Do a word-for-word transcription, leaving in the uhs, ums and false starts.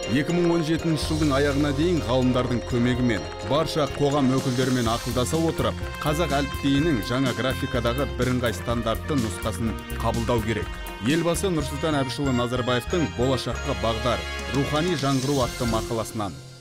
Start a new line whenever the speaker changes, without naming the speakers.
эки миң он жетинчи жылдың аяғына дейін ғалымдардың көмегімен барша қоғам өкілдерімен ақылдаса отырып, қазақ әліпбиінің жаңа графикадағы бірыңғай стандартты нұсқасын қабылдау керек. Елбасы Нұрсұлтан Әбішұлы Назарбаевтың болашаққа бағдар, рухани жаңғыру атты мақаласынан